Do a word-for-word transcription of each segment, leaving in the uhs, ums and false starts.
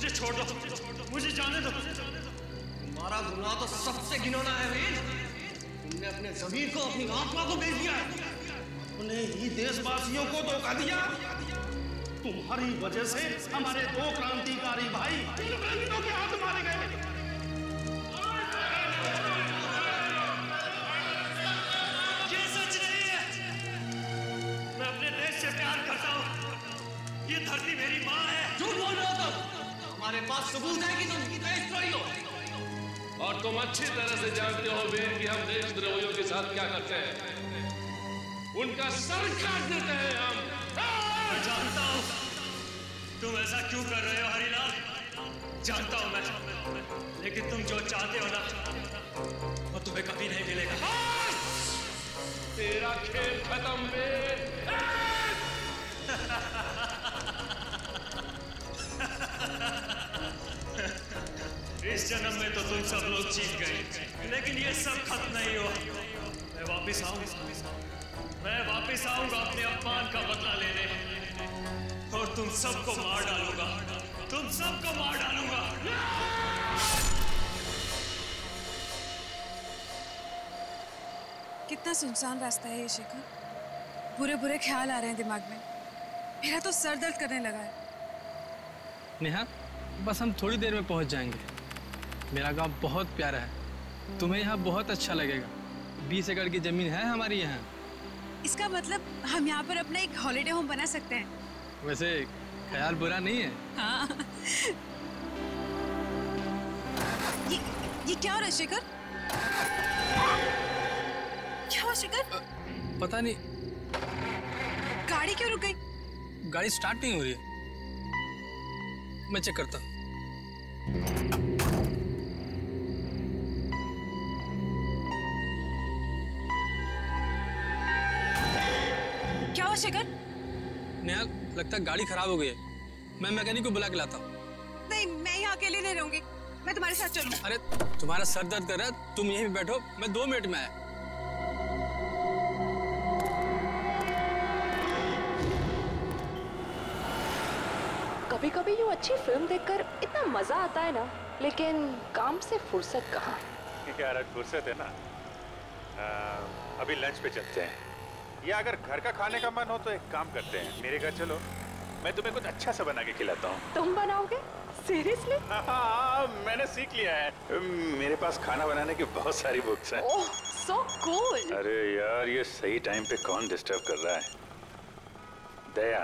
मुझे छोड़ दो, मुझे जाने दो। तुम्हारा गुनाह तो सबसे घिनौना है वीर। तुमने अपने ज़मीर को, अपनी आत्मा को बेच दिया, अपने ही देशवासियों को धोखा दिया। तुम्हारी वजह से हमारे दो क्रांतिकारी भाई इंग्लैंडों के हाथ मारे गए। ये सच नहीं है। मैं अपने देश से प्यार करता हूँ। ये धरती मेरी माँ है। झूठ बोल रहे हो तुम। हमारे पास सबूत है कि तुम देशद्रोही हो। और तुम अच्छी तरह से जानते हो वीर कि हम देशद्रोहियों के साथ क्या करते हैं। उनका सर काट देते हैं हम। मैं जानता हूँ तुम ऐसा क्यों कर रहे हो हरिलाल, जानता हूँ मैं, लेकिन तुम जो चाहते हो ना वो तुम्हें कभी नहीं मिलेगा। तेरा खेल खत्म वीर। इस जन्म में तो तुम सब लोग जीत गए, लेकिन ये सब खत्म नहीं हुआ। मैं वापिस आऊंगा, मैं वापिस आऊंगा अपने अपमान का बदला लेने, और तुम सबको मार डालूंगा, तुम सबको मार डालूंगा। कितना सुनसान रास्ता है ये शेखर। बुरे बुरे ख्याल आ रहे हैं दिमाग में। मेरा तो सर दर्द करने लगा है। नेहा, बस हम थोड़ी देर में पहुंच जाएंगे। मेरा गांव बहुत प्यारा है, तुम्हें यहाँ बहुत अच्छा लगेगा। बीस एकड़ की जमीन है हमारी यहाँ। इसका मतलब हम यहाँ पर अपना एक हॉलिडे होम बना सकते हैं। वैसे ख्याल बुरा नहीं है। हाँ। ये ये क्या हो रहा है शेखर? क्या हुआ शेखर? पता नहीं। गाड़ी क्यों रुक गई? गाड़ी स्टार्ट नहीं हो रही है। मैं चेक करता हूँ। क्या हुआ शेखर? नेहा, लगता है गाड़ी खराब हो गई है। मैं मैकेनिक को बुला के लाता हूँ। नहीं, मैं यहाँ अकेले नहीं रहूंगी। मैं तुम्हारे साथ चलूँ। अरे तुम्हारा सर दर्द कर रहा है, तुम यहीं पे बैठो, मैं दो मिनट में आया। कभी कभी यूँ अच्छी फिल्म देखकर इतना मजा आता है ना, लेकिन काम से फुर्सत कहाँ। यार आज फुर्सत है ना। आ, अभी लंच पे चलते हैं, या अगर घर का खाने का मन हो तो एक काम करते हैं, मेरे घर चलो, मैं तुम्हें कुछ अच्छा सा बना के खिलाता हूँ। तुम बनाओगे? सीरियसली? हाँ, मैंने सीख लिया है। मेरे पास खाना बनाने की बहुत सारी बुक्स हैं। Oh, so cool. अरे यार, ये सही टाइम पे कौन डिस्टर्ब कर रहा है? दया।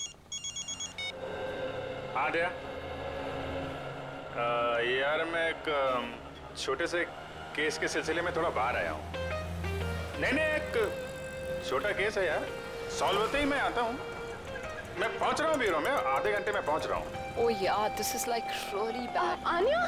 हाँ दया। आ, यार मैं एक छोटे से केस के सिलसिले में थोड़ा बाहर आया हूँ। नहीं नहीं, एक छोटा केस है यार, सॉल्व होते ही मैं आता हूँ। मैं पहुँच रहा हूँ ब्यूरो में, आधे घंटे में पहुँच रहा हूँ। Oh yeah, this is like really bad. Uh, Anya?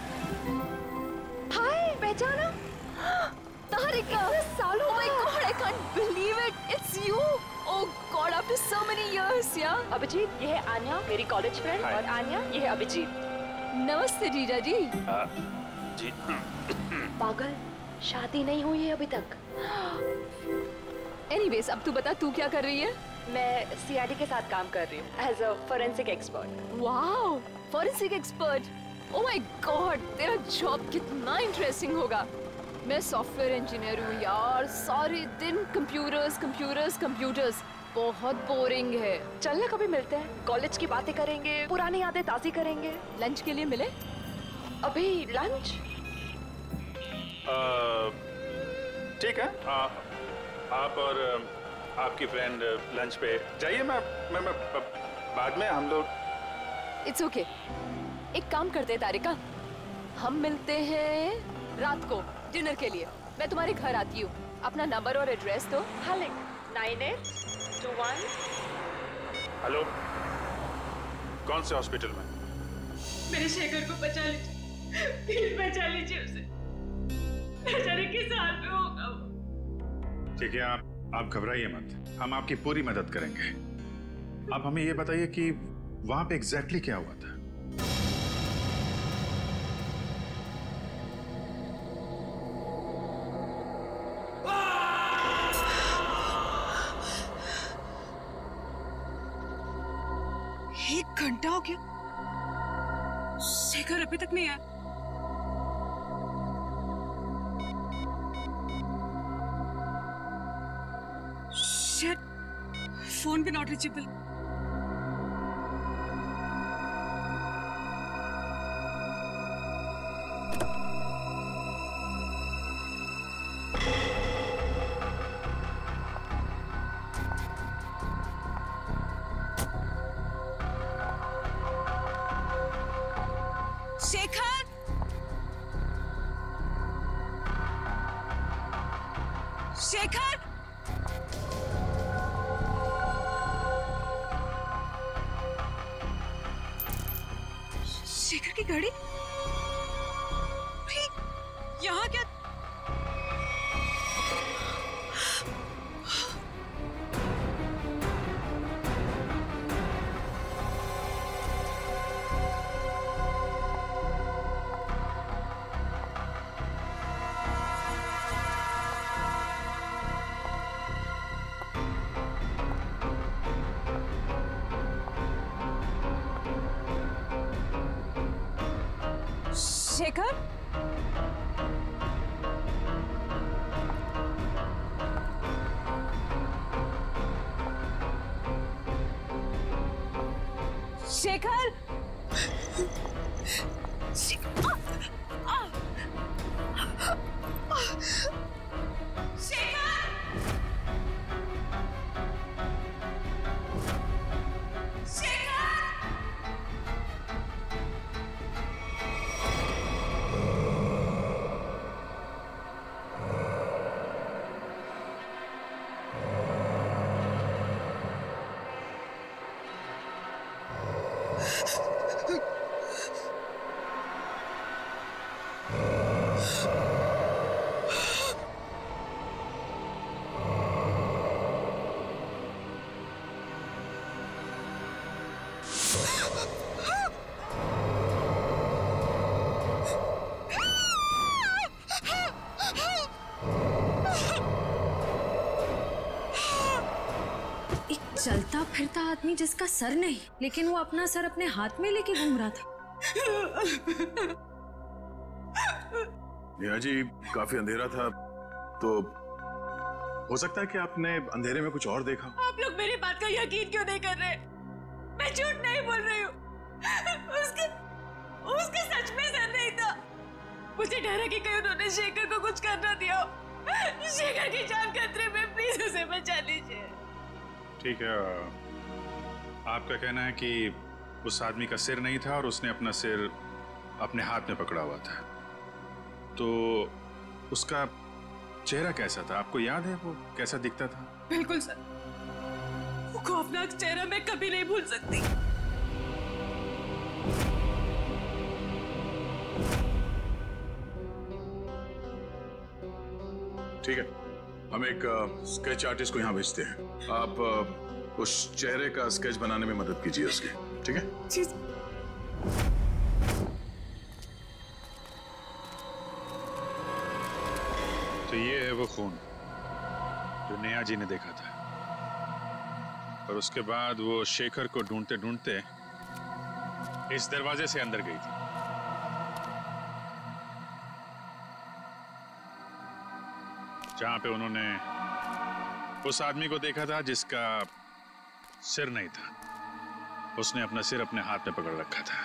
Hi, पहचाना? Tarika! साल oh my God, I can't believe it. It's you. Oh God, after so many years, yeah. Abhijit, ये है आन्या, मेरी कॉलेज फ्रेंड, और आन्या, ये है अभिजीत। नमस्ते जीजा जी। जी। पागल, शादी नहीं हुई है अभी तक। Anyways, अब तू बता, तू क्या कर रही है? मैं सीआईडी के साथ काम कर रही हूँ as a forensic expert. Wow, forensic expert. Oh my God, तेरा जॉब कितना इंटरेस्टिंग होगा। मैं सॉफ्टवेयर इंजीनियर हूँ यार, सारे दिन कंप्यूटर्स कंप्यूटर्स कंप्यूटर्स, बहुत बोरिंग है। चलना कभी मिलते हैं, कॉलेज की बातें करेंगे, पुरानी यादें ताज़ी करेंगे। लंच के लिए मिले? अभी लंच? ठीक है, आ, आप और आपकी फ्रेंड लंच पे जाइए, मैं, मैं, मैं बाद में हम लोग। इट्स ओके, एक काम करते हैं तारिका, हम मिलते हैं रात को डिनर के लिए। मैं तुम्हारे घर आती हूँ, अपना नंबर और एड्रेस दो। हाँ, लिख nine eight two one. Hello, कौन से हॉस्पिटल में? मेरे शेखर को बचा लीजिए, प्लीज बचा लीजिए उसे, बेचारे किस हाल में होगा वो। ठीक है, आप आप घबराइए मत, हम आपकी पूरी मदद करेंगे। आप हमें ये बताइए कि वहां पे एग्जैक्टली क्या हुआ था? एक घंटा हो गया, शेखर अभी तक नहीं आया। शिट, फोन भी नॉट रीचेबल। शेखर, शेखर, शेखर की गाड़ी यहाँ क्या? शेखर, शेखर, चलता फिरता आदमी जिसका सर नहीं, लेकिन वो अपना सर अपने हाथ में लेके घूम रहा था। नेहा जी, काफी अंधेरा था, तो हो सकता है कि आपने अंधेरे में कुछ और देखा। आप लोग मेरी बात का यकीन क्यों नहीं कर रहे? मैं झूठ नहीं बोल रही हूँ। उसके उसके सच में सर नहीं था। मुझे डर है कि कहीं उन्होंने शेखर को कुछ कर ना दिया हो। शेखर की जान खतरे में, प्लीज उसे बचा लीजिए। ठीक है, आपका कहना है कि उस आदमी का सिर नहीं था और उसने अपना सिर अपने हाथ में पकड़ा हुआ था, तो उसका चेहरा कैसा था? आपको याद है वो कैसा दिखता था? बिल्कुल सर, वो खौफनाक चेहरा मैं कभी नहीं भूल सकती। ठीक है, हम एक स्केच आर्टिस्ट को यहाँ भेजते हैं। आप uh, उस चेहरे का स्केच बनाने में मदद कीजिए उसकी, ठीक है? जी। तो ये है वो खून जो नेहा जी ने देखा था, और उसके बाद वो शेखर को ढूंढते ढूंढते इस दरवाजे से अंदर गई थी। जहां पे उन्होंने उस आदमी को देखा था जिसका सिर नहीं था। उसने अपना सिर अपने हाथ में पकड़ रखा था।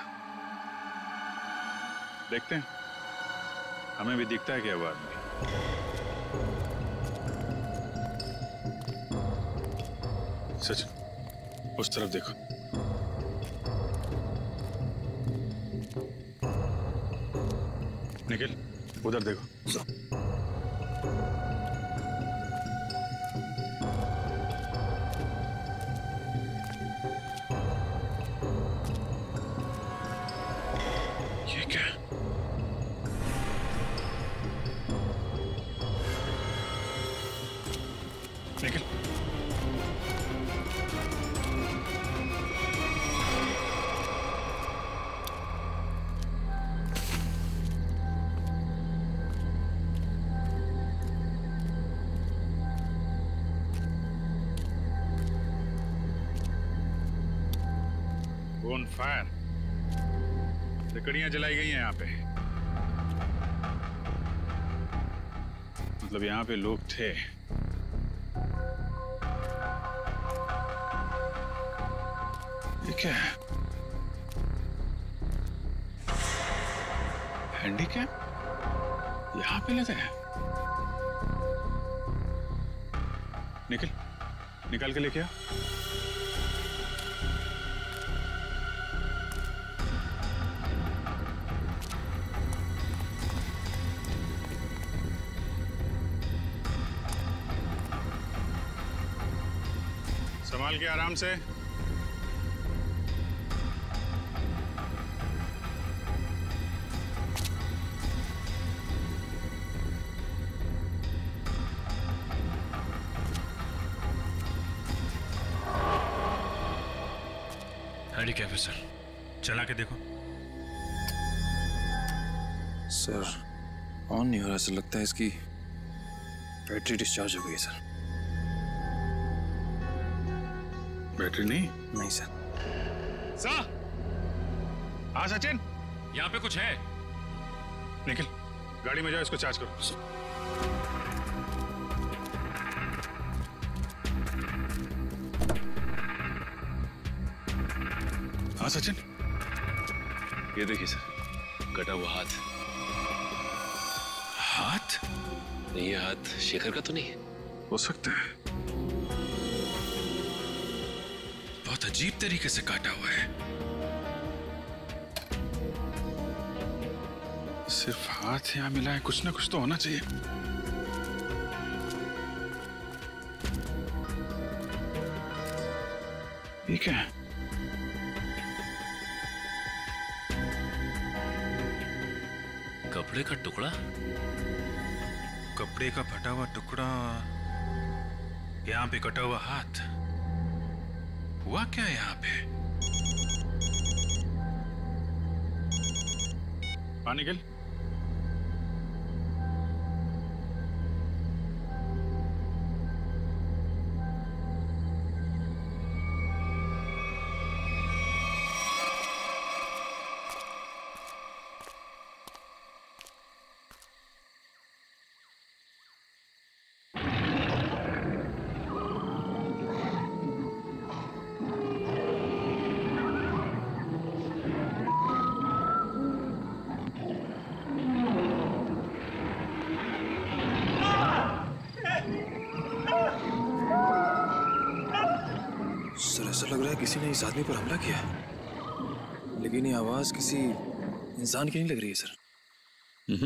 देखते हैं, हमें भी दिखता है क्या वो आदमी। सच, उस तरफ देखो। निखिल, उधर देखो। ये क्या? Nikhil, on fire. लकड़ियां जलाई गई हैं यहाँ पे। मतलब यहाँ पे लोग थे। ये क्या है? हैंडीकैप यहाँ पे लेते हैं? निकल निकाल के लेके आ। संभाल के आराम से। हैंडीकैप है सर, चला के देखो। सर ऑन नहीं हो रहा, सर लगता है इसकी बैटरी डिस्चार्ज हो गई है सर। बैटरी नहीं? नहीं सर। सर हाँ सचिन, यहाँ पे कुछ है। निकल गाड़ी में जाओ, इसको चार्ज करो। हाँ सचिन, ये देखिए सर, कटा हुआ हाथ। हाथ? नहीं, ये हाथ शेखर का तो नहीं है? हो सकता है। बहुत अजीब तरीके से काटा हुआ है। सिर्फ हाथ यहाँ मिला है, कुछ ना कुछ तो होना चाहिए। ये क्या है? कपड़े का टुकड़ा। कपड़े का फटा हुआ टुकड़ा, यहाँ पे कटा हुआ हाथ। हुआ क्या यहाँ पे? पानी निकल। सर ऐसा लग रहा है किसी ने इस आदमी पर हमला किया, लेकिन ये आवाज किसी इंसान की नहीं लग रही है सर।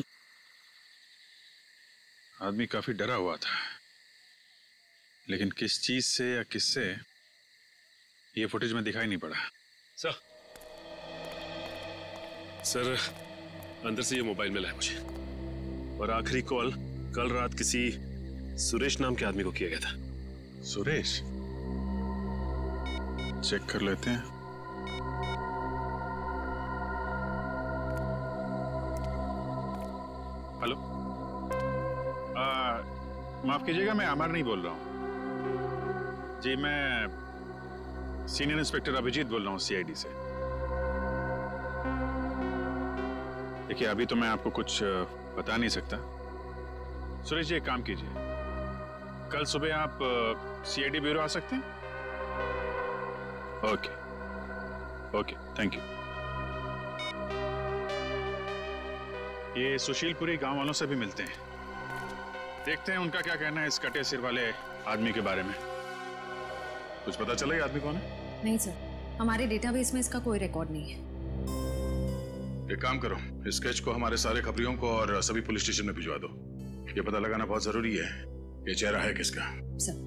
आदमी काफी डरा हुआ था, लेकिन किस चीज से या किससे ये फुटेज में दिखाई नहीं पड़ा। सर सर अंदर से ये मोबाइल मिला है मुझे, और आखिरी कॉल कल रात किसी सुरेश नाम के आदमी को किया गया था। सुरेश? चेक कर लेते हैं। हेलो, माफ कीजिएगा, मैं अमर नहीं बोल रहा हूँ जी। मैं सीनियर इंस्पेक्टर अभिजीत बोल रहा हूँ सीआईडी से। देखिए अभी तो मैं आपको कुछ बता नहीं सकता। सुरेश जी एक काम कीजिए, कल सुबह आप सीआईडी ब्यूरो आ सकते हैं? Okay okay, thank you. ये सुशीलपुरी गांव वालों से भी मिलते हैं, देखते हैं उनका क्या कहना है इस कटे सिर वाले आदमी के बारे में। कुछ पता चला ये आदमी कौन है? नहीं सर, हमारे डेटाबेस में इसका कोई रिकॉर्ड नहीं है। एक काम करो, इस स्केच को हमारे सारे खबरियों को और सभी पुलिस स्टेशन में भिजवा दो। ये पता लगाना बहुत जरूरी है ये चेहरा है किसका। सर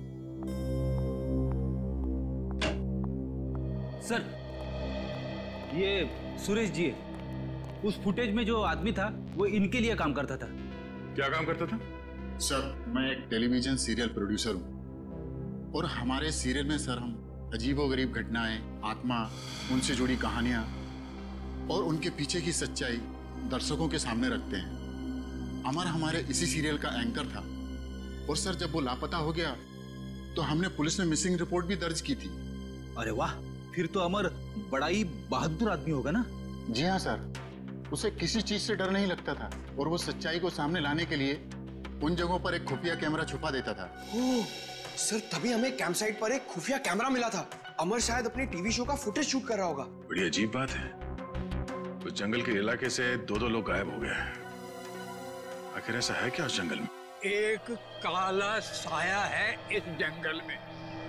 सर ये सुरेश जी है। उस फुटेज में जो आदमी था वो इनके लिए काम करता था। क्या काम करता था? सर मैं एक टेलीविजन सीरियल प्रोड्यूसर हूँ, और हमारे सीरियल में सर हम अजीबोगरीब घटनाएं, आत्मा, उनसे जुड़ी कहानियां और उनके पीछे की सच्चाई दर्शकों के सामने रखते हैं। अमर हमारे इसी सीरियल का एंकर था, और सर जब वो लापता हो गया तो हमने पुलिस में मिसिंग रिपोर्ट भी दर्ज की थी। अरे वाह, फिर तो अमर बड़ा ही बहादुर आदमी होगा ना? जी हाँ सर, उसे किसी चीज से डर नहीं लगता था और वो सच्चाई को सामने लाने के लिए उन जगहों पर एक खुफिया कैमरा छुपा देता था। ओह, सर तभी हमें कैंप साइट पर एक खुफिया कैमरा मिला था। अमर शायद अपने टीवी शो का फुटेज शूट कर रहा होगा। बड़ी अजीब बात है, उस जंगल के इलाके से दो दो लोग गायब हो गए। आखिर ऐसा है क्या उस जंगल में? एक काला साया है इस जंगल में,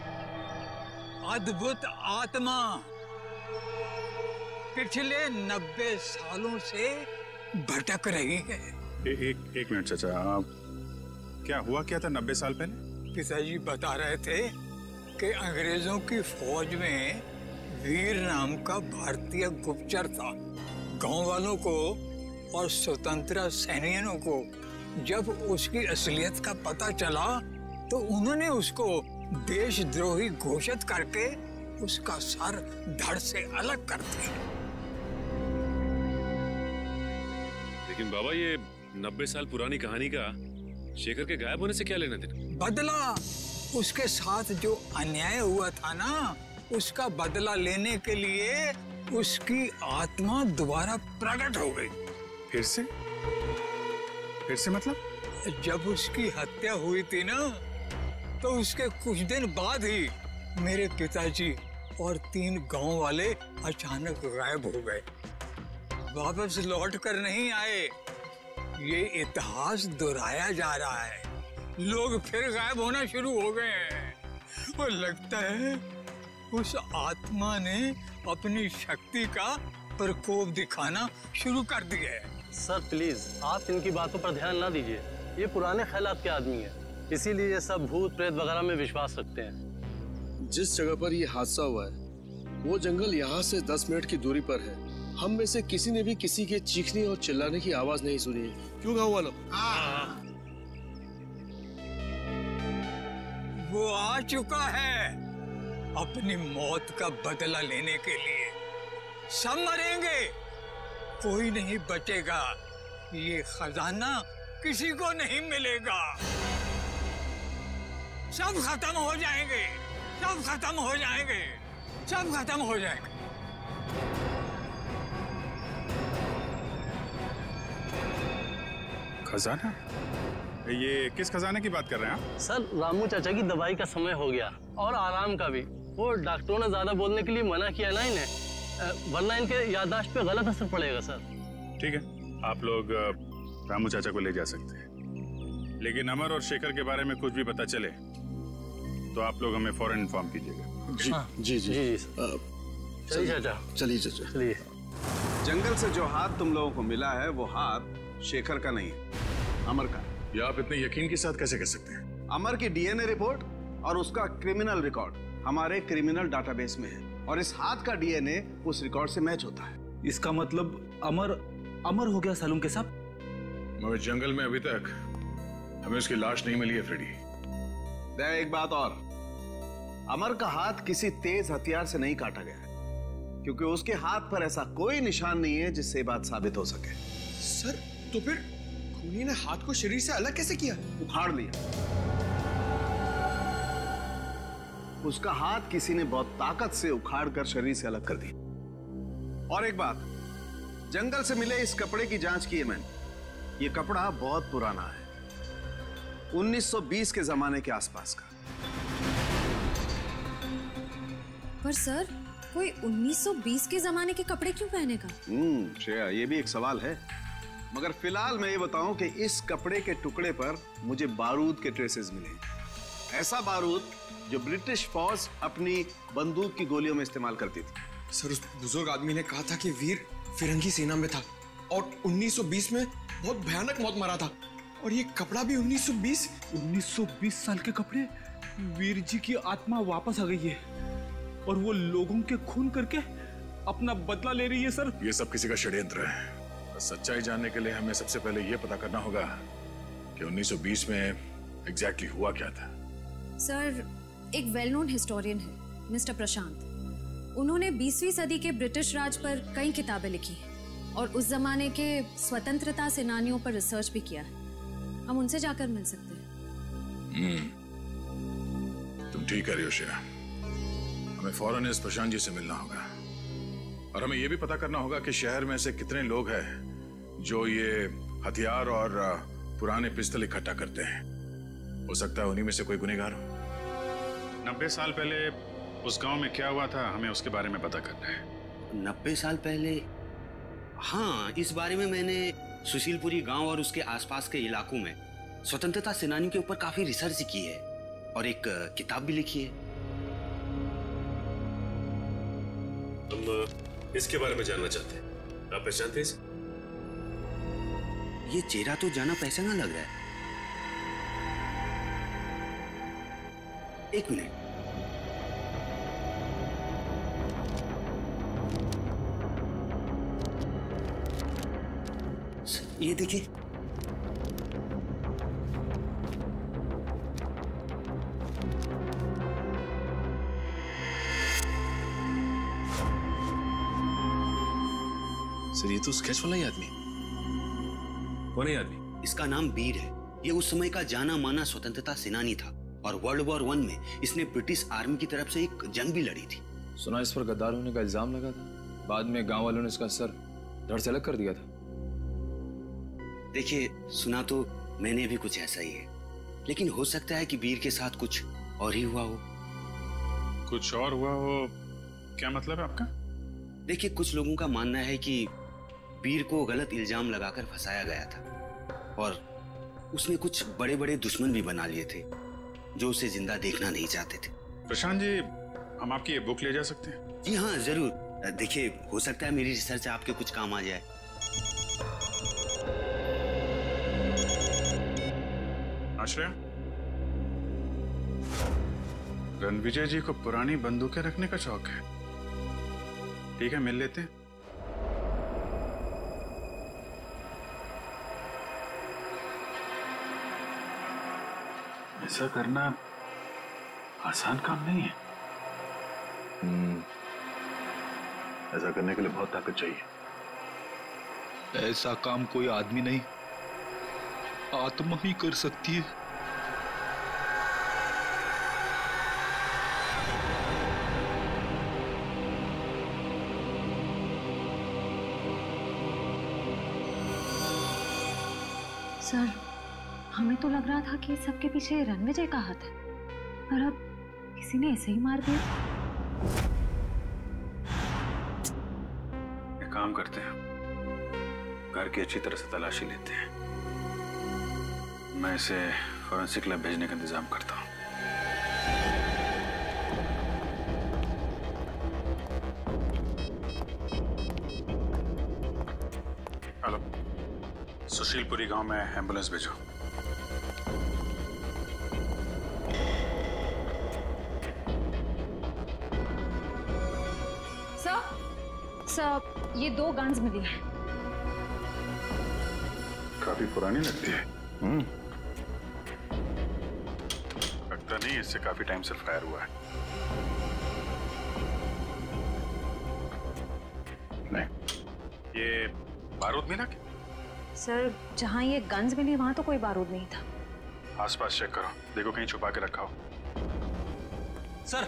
अद्भुत आत्मा पिछले नब्बे सालों से भटक रही है। ए, एक एक मिनट चाचा, आप क्या हुआ क्या था नब्बे साल पहले? पिताजी बता रहे थे कि अंग्रेजों की फौज में वीर नाम का भारतीय गुप्तचर था। गांव वालों को और स्वतंत्रता सैनिकों को जब उसकी असलियत का पता चला तो उन्होंने उसको देशद्रोही घोषित करके उसका सर धड़ से अलग कर दिया। लेकिन बाबा, ये नब्बे साल पुरानी कहानी का शेखर के गायब होने से क्या लेना देना? बदला, उसके साथ जो अन्याय हुआ था ना, उसका बदला लेने के लिए उसकी आत्मा दोबारा प्रकट हो गई। फिर से? फिर से मतलब? जब उसकी हत्या हुई थी ना, तो उसके कुछ दिन बाद ही मेरे पिताजी और तीन गांव वाले अचानक गायब हो गए, वापस लौट कर नहीं आए। ये इतिहास दोहराया जा रहा है, लोग फिर गायब होना शुरू हो गए हैं। और लगता है उस आत्मा ने अपनी शक्ति का प्रकोप दिखाना शुरू कर दिया है। सर प्लीज, आप इनकी बातों पर ध्यान ना दीजिए। ये पुराने ख्यालात के आदमी है, इसीलिए ये सब भूत प्रेत वगैरह में विश्वास रखते हैं। जिस जगह पर ये हादसा हुआ है वो जंगल यहाँ से दस मिनट की दूरी पर है। हम में से किसी ने भी किसी के चीखने और चिल्लाने की आवाज नहीं सुनी है। क्यों गाँव वालों? वो आ चुका है अपनी मौत का बदला लेने के लिए। सब मरेंगे, कोई नहीं बचेगा। ये खजाना किसी को नहीं मिलेगा। सब खत्म हो जाएंगे, सब खत्म हो जाएंगे, सब खत्म हो जाएंगे। खजाना? ये किस खजाने की बात कर रहे हैं आप? सर, रामू चाचा की दवाई का समय हो गया और आराम का भी। वो डॉक्टरों ने ज्यादा बोलने के लिए मना किया ना इन्हें, वरना इनके याददाश्त पे गलत असर पड़ेगा सर। ठीक है, आप लोग रामू चाचा को ले जा सकते हैं, लेकिन अमर और शेखर के बारे में कुछ भी पता चले तो आप लोग हमें फौरन इन्फॉर्म कीजिएगा। जी जी जी, जी। चलिए चाचा, चलिए चाचा, चलिए। जंगल से जो हाथ तुम लोगों को मिला है वो हाथ शेखर का नहीं है, अमर का। ये आप इतने यकीन के साथ कैसे कह सकते हैं? अमर की डीएनए रिपोर्ट और उसका क्रिमिनल रिकॉर्ड हमारे क्रिमिनल डाटाबेस में है और इस हाथ का डीएनए उस रिकॉर्ड से मैच होता है। इसका मतलब अमर अमर हो गया सालूम के साथ? मगर जंगल में अभी तक हमें उसकी लाश नहीं मिली है फ्रेडी। दया, एक बात और, अमर का हाथ किसी तेज हथियार से नहीं काटा गया है, क्योंकि उसके हाथ पर ऐसा कोई निशान नहीं है जिससे बात साबित हो सके। सर, तो फिर खूनी ने हाथ को शरीर से अलग कैसे किया? उखाड़ लिया। उसका हाथ किसी ने बहुत ताकत से उखाड़ कर शरीर से अलग कर दी। और एक बात, जंगल से मिले इस कपड़े की जांच की है मैंने। ये कपड़ा बहुत पुराना है, उन्नीस सौ बीस के जमाने के आसपास का। पर सर, कोई उन्नीस सौ बीस के जमाने के कपड़े क्यों पहनेगा? हम्म, श्रेया, ये भी एक सवाल है। मगर फिलहाल मैं ये बताऊं कि इस कपड़े के टुकड़े पर मुझे बारूद के ट्रेसेस मिले। ऐसा बारूद जो ब्रिटिश फौज अपनी बंदूक की गोलियों में इस्तेमाल करती थी। सर, उस बुजुर्ग आदमी ने कहा था कि वीर फिरंगी सेना में था और उन्नीस सौ बीस में बहुत भयानक मौत मरा था। और ये कपड़ा भी उन्नीस सौ बीस उन्नीस सौ बीस साल के कपड़े। वीर जी की आत्मा वापस आ गई है और वो लोगों के खून करके अपना बदला ले रही है सर। ये सब किसी का षड्यंत्र है। सच्चाई जानने के लिए हमें सबसे पहले ये पता करना होगा कि उन्नीस सौ बीस में एग्जैक्टली हुआ क्या था। सर, एक वेल नोन हिस्टोरियन है मिस्टर प्रशांत। उन्होंने बीसवीं सदी के ब्रिटिश राज पर कई किताबें लिखी हैं और उस जमाने के स्वतंत्रता सेनानियों पर रिसर्च भी किया है। हम उनसे जाकर मिल सकते हैं। हम्म, तुम ठीक कह रही हो श्रेया। हमें फौरन इस प्रशांत जी से मिलना होगा और हमें यह भी पता करना होगा कि शहर में ऐसे कितने लोग हैं जो ये हथियार और पुराने पिस्तल इकट्ठा करते हैं, हो सकता है उन्हीं में से कोई गुनहगार हो। नब्बे साल पहले उस गांव में क्या हुआ था, हमें उसके बारे में पता करना है। नब्बे साल पहले? हाँ, इस बारे में मैंने सुशीलपुरी गांव और उसके आसपास के इलाकों में स्वतंत्रता सेनानियों के ऊपर काफी रिसर्च की है और एक किताब भी लिखी है। हम इसके बारे में जानना चाहते हैं। आप पहचानते हैं? ये चेहरा तो जाना पहचाना लग रहा है। एक मिनट। ये देखिए, सर ये तो स्केच वाला ही आदमी। कौन है आदमी? इसका नाम बीर है। ये उस समय का जाना माना स्वतंत्रता सेनानी था और वर्ल्ड वॉर वन में इसने ब्रिटिश आर्मी की तरफ से एक जंग भी लड़ी थी। सुना इस पर गद्दार होने का इल्जाम लगा था, बाद में गांव वालों ने इसका सर धड़ से अलग कर दिया था। देखिए, सुना तो मैंने भी कुछ ऐसा ही है, लेकिन हो सकता है कि बीर के साथ कुछ और ही हुआ हो। कुछ और हुआ हो? क्या मतलब है आपका? देखिए, कुछ लोगों का मानना है कि बीर को गलत इल्जाम लगाकर फंसाया गया था और उसने कुछ बड़े बड़े दुश्मन भी बना लिए थे जो उसे जिंदा देखना नहीं चाहते थे। प्रशांत जी, हम आपकी ये बुक ले जा सकते हैं? जी हाँ, जरूर। देखिए, हो सकता है मेरी रिसर्च आपके कुछ काम आ जाए। आश्रय, रणविजय जी को पुरानी बंदूकें रखने का शौक है। ठीक है, मिल लेते हैं। ऐसा करना आसान काम नहीं है। हम्म, ऐसा करने के लिए बहुत ताकत चाहिए। ऐसा काम कोई आदमी नहीं, आत्मा ही कर सकती है। सर, हमें तो लग रहा था कि सबके पीछे रणविजय का हाथ है, पर अब किसी ने ऐसे ही मार दिया। एक काम करते हैं, घर की अच्छी तरह से तलाशी लेते हैं। मैं इसे फॉरेंसिक लैब भेजने का इंतजाम करता हूँ। हेलो, सुशीलपुरी गांव में एम्बुलेंस भेजो। सर, सर, ये दो गन्स मिली हैं। काफी पुरानी लगती है। हम्म, लगता नहीं इससे काफी टाइम से फायर हुआ है। नहीं, ये बारूद मिला क्या? सर, जहाँ ये गन्स मिली वहां तो कोई बारूद नहीं था। आसपास चेक करो, देखो कहीं छुपा के रखा हो। सर,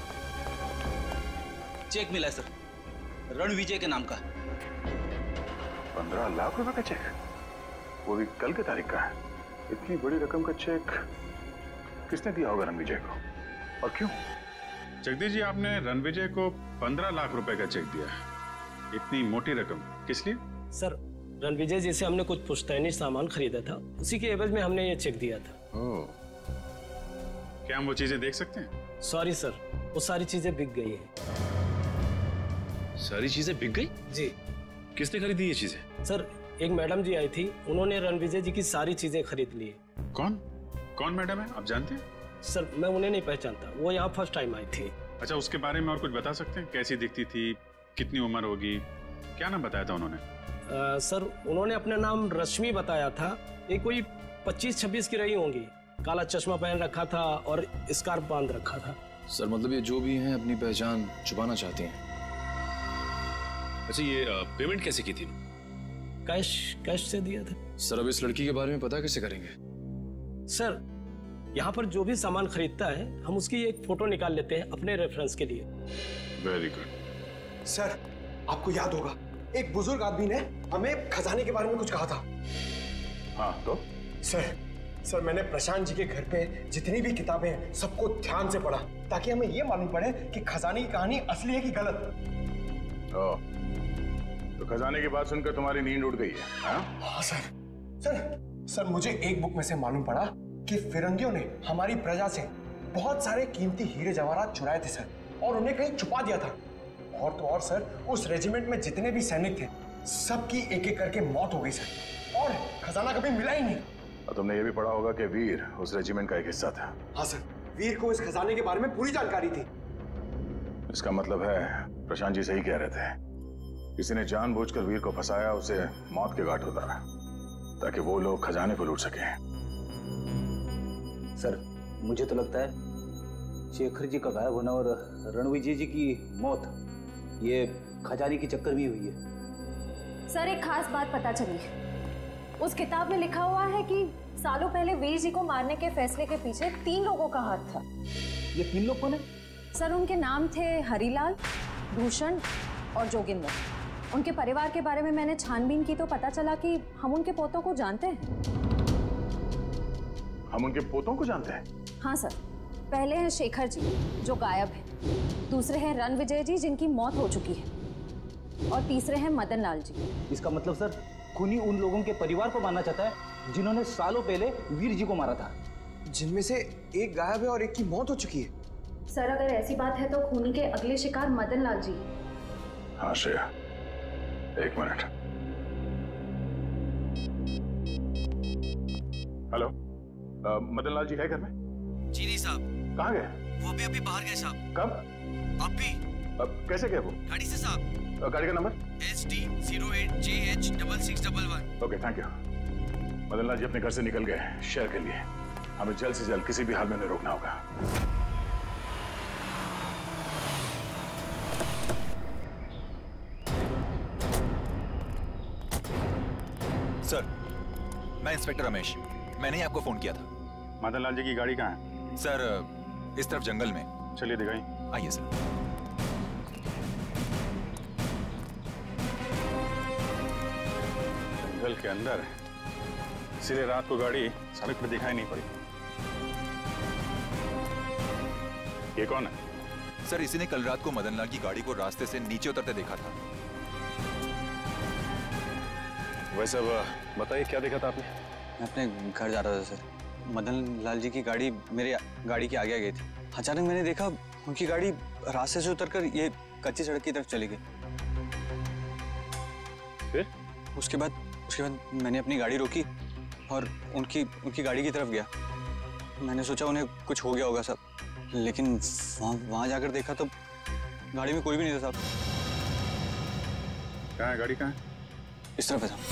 चेक मिला है सर, रणविजय के नाम का। पंद्रह लाख रुपए का चेक, वो भी कल की तारीख का है। इतनी बड़ी रकम का चेक किसने दिया होगा रणविजय को, और क्यों? जगदीश जी, आपने रणविजय को पंद्रह लाख रुपए का चेक दिया है। इतनी मोटी रकम किस लिए? सर, रणविजय जी से हमने कुछ पुश्तैनी सामान खरीदा था, उसी के एवज में हमने ये चेक दिया था। ओह, क्या हम वो चीजें देख सकते हैं? सॉरी सर, वो सारी चीजें बिक गई हैं। सारी चीजें बिक गई? जी। किसने खरीदी ये चीजें? सर, एक मैडम जी आई थी, उन्होंने रणविजय जी की सारी चीजें खरीद ली। कौन कौन मैडम है, आप जानते हैं? सर, मैं उन्हें नहीं पहचानता, वो यहाँ फर्स्ट टाइम आई थी। अच्छा, उसके बारे में और कुछ बता सकते हैं? कैसी दिखती थी, कितनी उम्र होगी, क्या नाम बताया था उन्होंने? आ, सर, उन्होंने अपना नाम रश्मि बताया था। ये कोई पच्चीस छब्बीस की रही होंगी, काला चश्मा पहन रखा था और स्कार्फ बांध रखा था। सर, मतलब ये जो भी हैं अपनी पहचान छुपाना चाहती हैं। अच्छा, ये पेमेंट कैसे की थी? कैश कैश से दिया था। सर, अब इस लड़की के बारे में पता कैसे करेंगे? सर, यहाँ पर जो भी सामान खरीदता है हम उसकी एक फोटो निकाल लेते हैं अपने रेफरेंस के लिए। Very good. सर, आपको याद होगा एक बुजुर्ग आदमी ने हमें खजाने के बारे में कुछ कहा था। हाँ तो सर सर मैंने प्रशांत जी के घर पे जितनी भी किताबें हैं सबको ध्यान से पढ़ा ताकि हमें ये मालूम पड़े कि खजाने की कहानी असली है कि गलत। ओ, तो खजाने की बात सुनकर तुम्हारी नींद उड़ गई है? हाँ हाँ सर सर सर मुझे एक बुक में से मालूम पड़ा कि फिरंगियों ने हमारी प्रजा से बहुत सारे कीमती हीरे जवाहरात चुराए थे सर, और उन्हें कहीं छुपा दिया था। और तो और सर उस रेजिमेंट में जितने भी सैनिक थे सबकी एक एक करके मौत हो गई सर, और खजाना कभी मिला ही नहीं। और तुमने ये भी पढ़ा होगा कि वीर उस रेजिमेंट का एक हिस्सा था। हाँ सर, वीर को इस खजाने के बारे में पूरी जानकारी थी। इसका मतलब है प्रशांत जी सही कह रहे थे, किसी ने जानबूझकर वीर को फंसाया, उसे मौत के घाट उतारा ताकि वो लोग खजाने को लूट सकें। सर मुझे तो लगता है शेखर जी का गायब होना और रणविजय जी की मौत ये खजाने की चक्कर भी हुई है। सर एक खास बात पता चली, उस किताब में लिखा हुआ है कि सालों पहले वीर जी को मारने के फैसले के पीछे तीन लोगों का हाथ था। ये तीन लोग कौन है? सर उनके नाम थे हरिलाल, भूषण और जोगिंदर। उनके परिवार के बारे में मैंने छानबीन की तो पता चला कि हम उनके पोतों को जानते हैं। हम उनके पोतों को जानते हैं? हाँ सर, पहले हैं शेखर जी जो गायब है, दूसरे हैं रणविजय जी जिनकी मौत हो चुकी है, और तीसरे हैं मदन लाल जी। इसका मतलब सर खूनी उन लोगों के परिवार को मारना चाहता है जिन्होंने सालों पहले वीर जी को मारा था, जिनमें से एक गायब है और एक की मौत हो चुकी है। सर अगर ऐसी बात है तो खूनी के अगले शिकार मदन लाल जी। हाँ श्रेया, एक मिनट। हेलो, मदन लाल जी है घर में? जी नहीं साहब। कहाँ गए? वो अभी अभी बाहर गए साहब। कब? अभी। अब कैसे गए वो? गाड़ी से साहब। गाड़ी का नंबर? H D zero eight J H double six double one. Okay thank you. Madan Lal ji अपने घर से निकल गए शहर के लिए, हमें जल्द से जल्द किसी भी हाल में उन्हें रोकना होगा। सर, मैं इंस्पेक्टर रमेश, मैंने ही आपको फोन किया था। मदन लाल जी की गाड़ी कहाँ है? सर इस तरफ जंगल में। चलिए दिखाई। आइए सर। जंगल के अंदर सीधे रात को गाड़ी सड़क पर दिखाई नहीं पड़ी। ये कौन है? सर इसी ने कल रात को मदन लाल की गाड़ी को रास्ते से नीचे उतरते देखा था। वैसे अब बताइए क्या देखा था आपने? मैं अपने घर जा रहा था सर, मदन लाल जी की गाड़ी मेरी गाड़ी के आगे आ गई थी। अचानक मैंने देखा उनकी गाड़ी रास्ते से उतरकर ये कच्ची सड़क की तरफ चली गई। फिर? उसके बाद उसके बाद मैंने अपनी गाड़ी रोकी और उनकी उनकी गाड़ी की तरफ गया। मैंने सोचा उन्हें कुछ हो गया होगा साहब, लेकिन वहाँ वहाँ जाकर देखा तो गाड़ी में कोई भी नहीं था साहब। कहाँ है गाड़ी? कहाँ है? इस तरफ है साहब।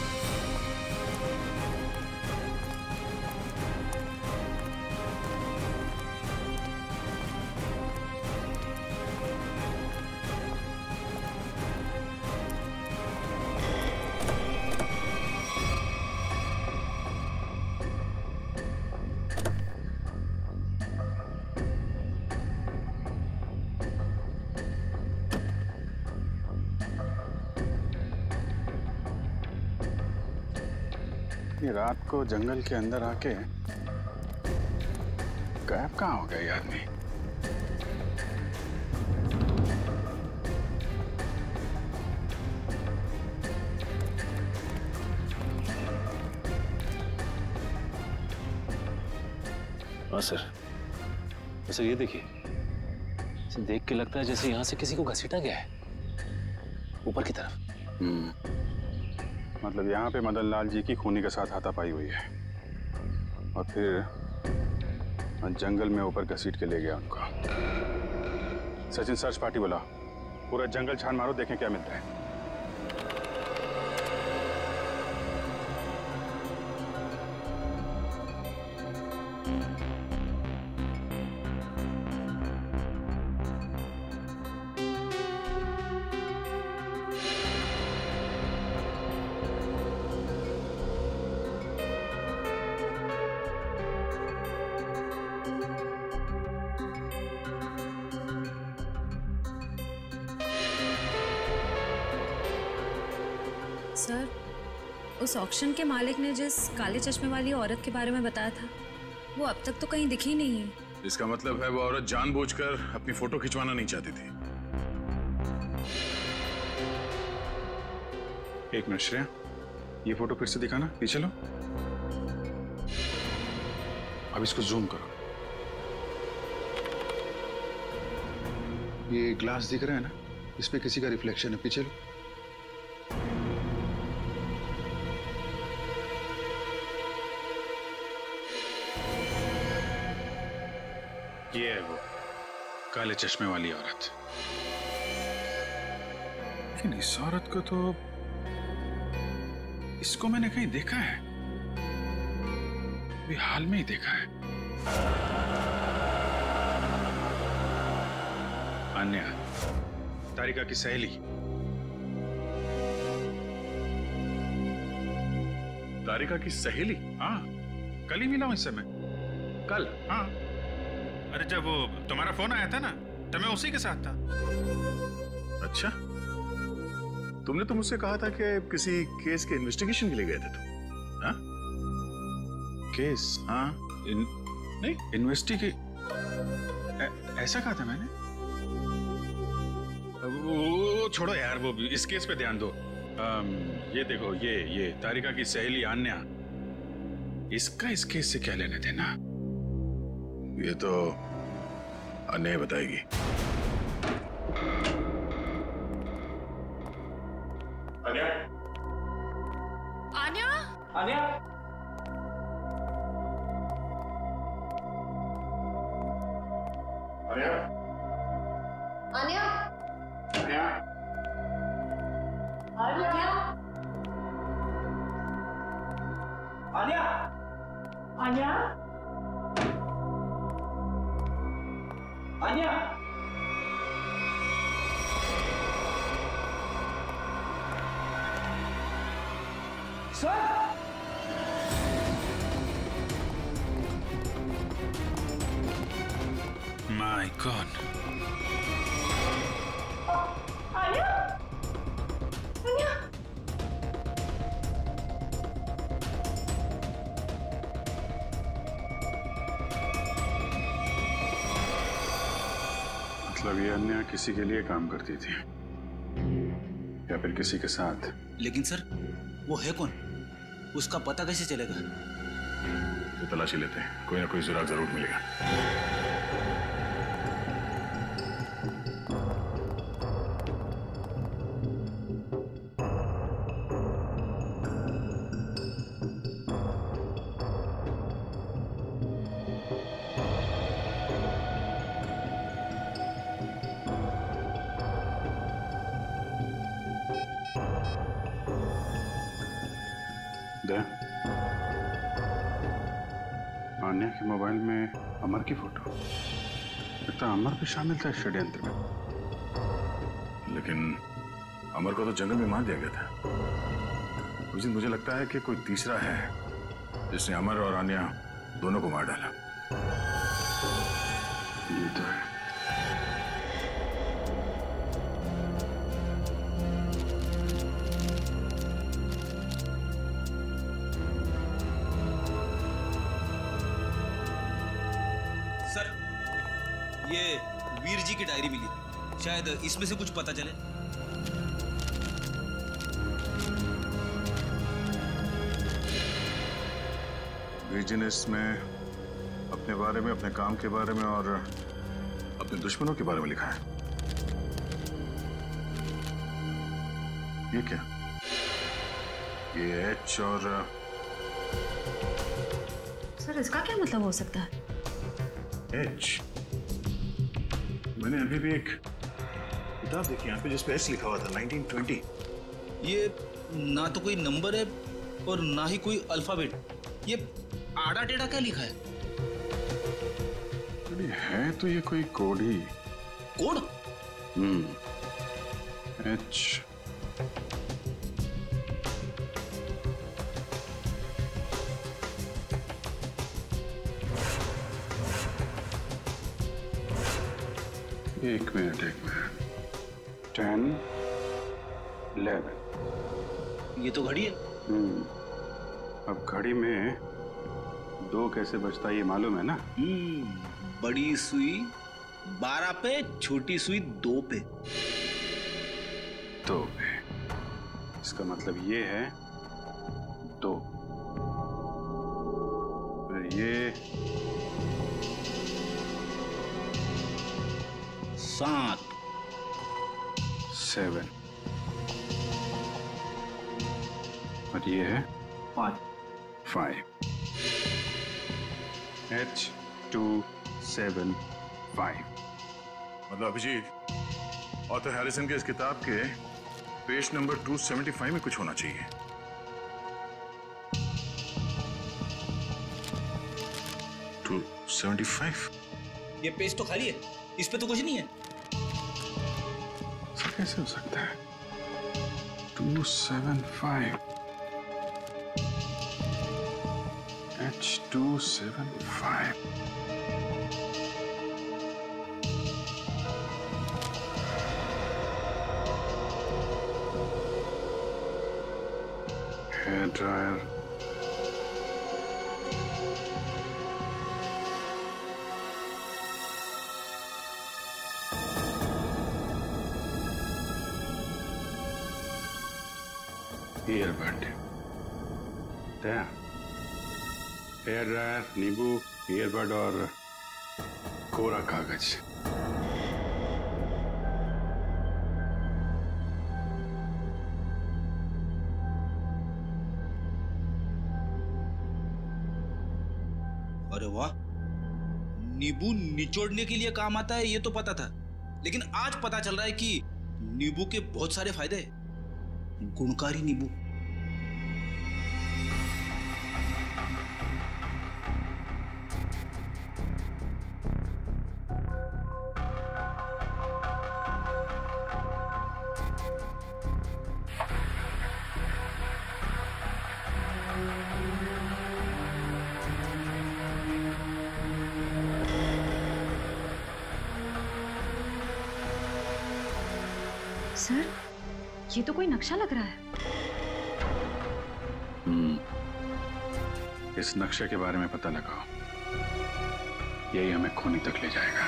ये रात को जंगल के अंदर आके गायब कहाँ हो गया ये आदमी? हाँ सर, वैसे ये देखिए, इसे देख के लगता है जैसे यहाँ से किसी को घसीटा गया है ऊपर की तरफ। हम्म, मतलब यहाँ पे मदन लाल जी की खूनी के साथ हाथापाई हुई है और फिर जंगल में ऊपर घसीट के ले गया उनको। सचिन सर्च पार्टी बोला, पूरा जंगल छान मारो, देखें क्या मिलता है। उस ऑक्शन के मालिक ने जिस काले चश्मे वाली औरत के बारे में बताया था वो अब तक तो कहीं दिखी नहीं है। इसका मतलब है वो औरत जानबूझकर अपनी फोटो खिंचवाना नहीं चाहती थी। एक मिनट श्रेया, ये फोटो फिर से दिखाना, पीछे लो। अब इसको जूम करो। ये ग्लास दिख रहा है ना, इस पे किसी का रिफ्लेक्शन है, पीछे लो। ये है वो काले चश्मे वाली औरत। लेकिन इस औरत को तो, इसको मैंने कहीं देखा है, अभी हाल में ही देखा है। अन्या, तारिका की सहेली। तारिका की सहेली? हाँ, कल ही मिला हूं इससे मैं। कल? हाँ। अरे जब वो तुम्हारा फोन आया था ना, तो मैं उसी के साथ था। अच्छा, तुमने तो मुझसे कहा था कि किसी केस के इन्वेस्टिगेशन के लिए गए थे तुम। हाँ? केस? हाँ। इन, नहीं, इन्वेस्टिगे ऐसा कहा था मैंने। वो छोड़ो यार, वो इस केस पे ध्यान दो। आम, ये देखो, ये ये तारिका की सहेली अन्या, इसका इस केस से क्या लेने देना? ये तो अन्या बताएगी। Anya? Anya? Anya? Anya? Anya? Anya? Anya? Anya? Anya? Anya? Sir? My God. Anya? Anya? मतलब ये अन्या किसी के लिए काम करती थी या फिर किसी के साथ? लेकिन सर, वो है कौन? उसका पता कैसे चलेगा? तो तलाशी लेते हैं, कोई ना कोई सुराग जरूर मिलेगा। अन्या के मोबाइल में अमर की फोटो, लगता है अमर भी शामिल था इस षड्यंत्र में। लेकिन अमर को तो जंगल में मार दिया गया था। उस दिन मुझे लगता है कि कोई तीसरा है जिसने अमर और अन्या दोनों को मार डाला। ये तो है। ये वीर जी की डायरी मिली, शायद इसमें से कुछ पता चले। वीर जी ने इसमें अपने बारे में, अपने काम के बारे में और अपने दुश्मनों के बारे में लिखा है। ये क्या? ये एच और सर, इसका क्या मतलब हो सकता है? एच? मैंने अभी भी एक किताब देखी यहाँ पे जिसपे एच लिखा हुआ था, नाइनटीन ट्वेंटी। ये ना तो कोई नंबर है और ना ही कोई अल्फाबेट। ये आड़ा टेढ़ा क्या लिखा है? है तो ये कोई कोड ही। कोड? हम्म। एच एक मिनट एक मिनट टेन इलेवन। ये तो घड़ी है। हम्म, अब घड़ी में दो कैसे बजता ये मालूम है ना? हम्म, बड़ी सुई बारह पे, छोटी सुई दो पे। दो पे, इसका मतलब ये है दो, फिर ये सात, सेवन, और ये है five. Five. H two seven five. मतलब अभिजीत, ऑथर हैरिसन के इस किताब के पेज नंबर दो सौ पचहत्तर में कुछ होना चाहिए। दो सौ पचहत्तर? ये पेज तो खाली है, इस पे तो कुछ नहीं है। कैसे हो सकता है? Two seven five, H two seven five. Hair dryer, earbud, hair dryer, नींबू, ईयरबड और कोरा कागज। अरे वाह, नींबू निचोड़ने के लिए काम आता है ये तो पता था, लेकिन आज पता चल रहा है कि नींबू के बहुत सारे फायदे हैं। गुणकारी नींबू। सर, ये तो कोई नक्शा लग रहा है। हम्म, इस नक्शे के बारे में पता लगाओ, यही हमें खूनी तक ले जाएगा।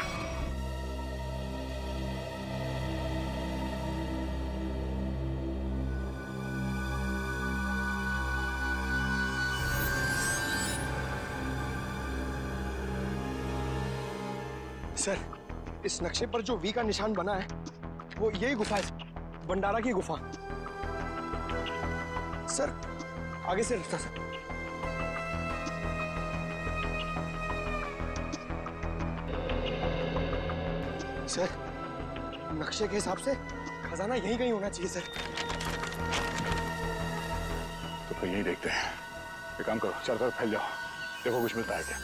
सर, इस नक्शे पर जो वी का निशान बना है वो यही गुफा है, भंडारा की गुफा। सर, आगे से रास्ता सर। सर, नक्शे के हिसाब से खजाना यहीं कहीं होना चाहिए सर। तो फिर यही देखते हैं। एक काम करो, चारों तरफ फैल जाओ, देखो कुछ मिलता है क्या।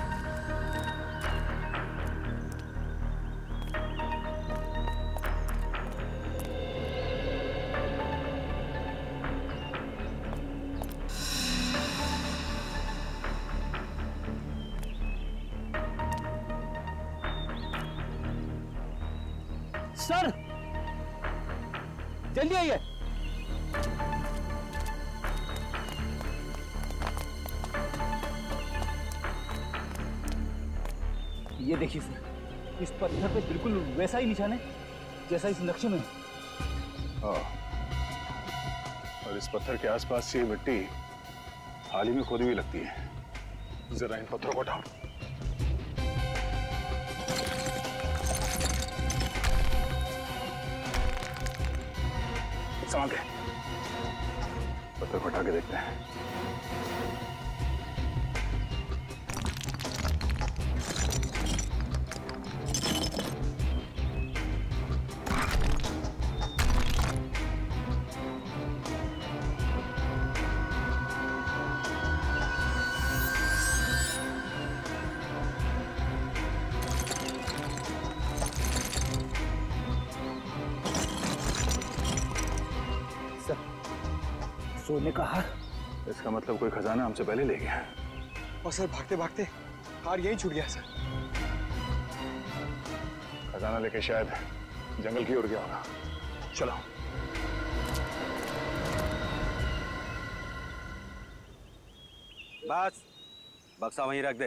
सर, जल्दी आइए। ये देखिए सर, इस पत्थर पे बिल्कुल वैसा ही निशान है जैसा इस नक्शे में है। हाँ, और इस पत्थर के आसपास से मिट्टी हाल ही में खोदी हुई लगती है। जरा इन पत्थरों को हटाओ। संभाल के पत्थर को हटा के देखते हैं। सोने का हार। इसका मतलब कोई खजाना हमसे पहले ले गया। और सर, भागते भागते हार यही छूट गया सर। खजाना लेके शायद जंगल की ओर गया होगा। चलो। बस बक्सा वहीं रख दे।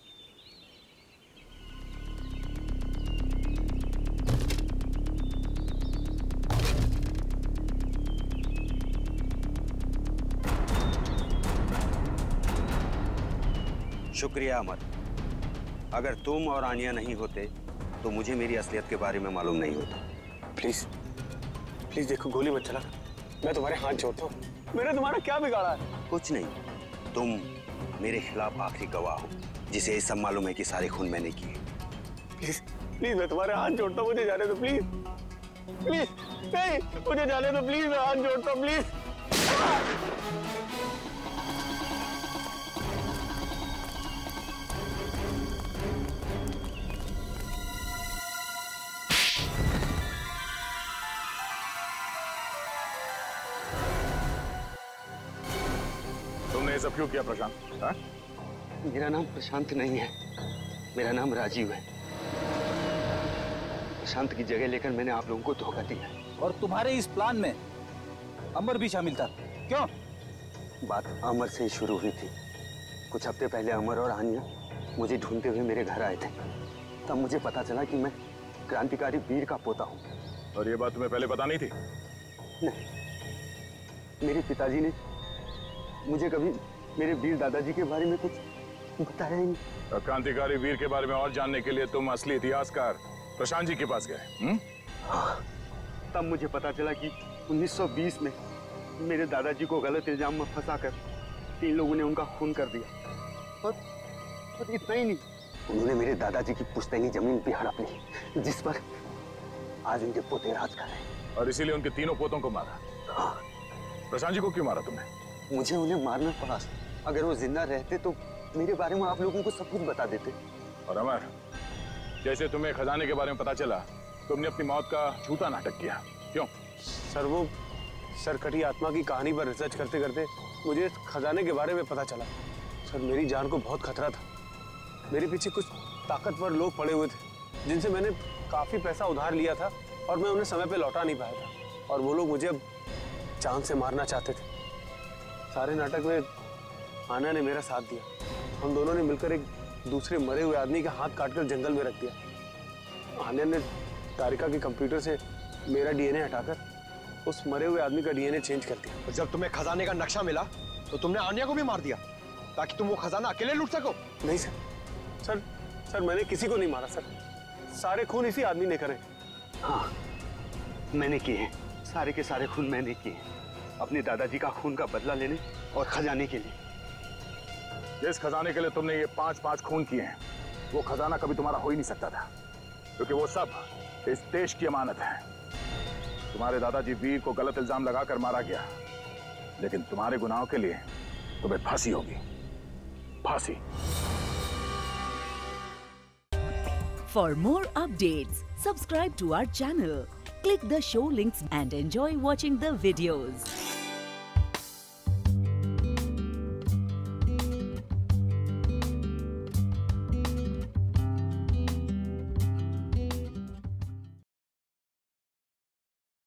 शुक्रिया अमर। अगर तुम और आनिया नहीं होते तो मुझे मेरी असलियत के बारे में मालूम नहीं होता। प्लीज प्लीज देखो, गोली मत चला, मैं तुम्हारे हाथ जोड़ता हूँ। मैंने तुम्हारा क्या बिगाड़ा है? कुछ नहीं, तुम मेरे खिलाफ आखिरी गवाह हो जिसे ये सब मालूम है कि सारे खून मैंने किए। प्लीज प्लीज मैं तुम्हारे हाथ जोड़ता हूँ, मुझे जाने दो प्लीज प्लीज। नहीं, मुझे जाने दो प्लीज, मैं हाथ जोड़ता हूँ प्लीज। तुमने ये सब क्यों किया प्रशांत? हा? मेरा नाम प्रशांत नहीं है, मेरा नाम राजीव है। प्रशांत की जगह लेकर मैंने आप लोगों को धोखा दिया है। और तुम्हारे इस प्लान में अमर भी शामिल था, क्यों? बात अमर से ही शुरू हुई थी। कुछ हफ्ते पहले अमर और आनिया मुझे ढूंढते हुए मेरे घर आए थे। तब मुझे पता चला कि मैं क्रांतिकारी वीर का पोता हूँ। और ये बात तुम्हें पहले पता नहीं थी? नहीं, मेरे पिताजी ने मुझे कभी मेरे वीर दादाजी के बारे में कुछ बताया ही नहीं। क्रांतिकारी वीर के बारे में और जानने के लिए तुम असली इतिहासकार प्रशांत जी के पास गए? हाँ, तब मुझे पता चला कि उन्नीस सौ बीस में मेरे दादाजी को गलत इल्जाम में फंसाकर तीन लोगों ने उनका खून कर दिया। और, और इतना ही नहीं, उन्होंने मेरे दादाजी की पुश्तैनी जमीन भी हड़प ली, जिस पर आज उनके पोते राज कर रहे हैं। और इसीलिए उनके तीनों पोतों को मारा? हाँ। प्रशांत जी को क्यों मारा तुमने? मुझे उन्हें मारना पड़ा। अगर वो जिंदा रहते तो मेरे बारे में आप लोगों को सब कुछ बता देते। और अमर, जैसे तुम्हें खजाने के बारे में पता चला, तुमने अपनी मौत का झूठा नाटक किया, क्यों? सर, वो सरकटी आत्मा की कहानी पर रिसर्च करते करते मुझे खजाने के बारे में पता चला। सर, मेरी जान को बहुत खतरा था। मेरे पीछे कुछ ताकतवर लोग पड़े हुए थे जिनसे मैंने काफी पैसा उधार लिया था और मैं उन्हें समय पे लौटा नहीं पाया था। और वो लोग मुझे अब जान से मारना चाहते थे। सारे नाटक में आना ने मेरा साथ दिया। हम दोनों ने मिलकर एक दूसरे मरे हुए आदमी का हाथ काटकर जंगल में रख दिया। आन्या ने तारिका के कंप्यूटर से मेरा डीएनए हटाकर उस मरे हुए आदमी का डीएनए चेंज कर दिया। जब तुम्हें खजाने का नक्शा मिला तो तुमने आन्या को भी मार दिया ताकि तुम वो खजाना अकेले लूट सको? नहीं सर, सर सर मैंने किसी को नहीं मारा सर। सारे खून इसी आदमी ने करे। हाँ, मैंने किए, सारे के सारे खून मैंने किए, अपने दादाजी का खून का बदला लेने और खजाने के लिए। जिस खजाने के लिए तुमने ये पांच पांच खून किए हैं, वो खजाना कभी तुम्हारा हो ही नहीं सकता था, क्योंकि वो सब इस देश की अमानत है। तुम्हारे दादाजी वीर को गलत इल्जाम लगाकर मारा गया, लेकिन तुम्हारे गुनाहों के लिए तुम्हें फांसी होगी, फांसी। For more updates, subscribe to our channel, click the show links and enjoy watching the videos.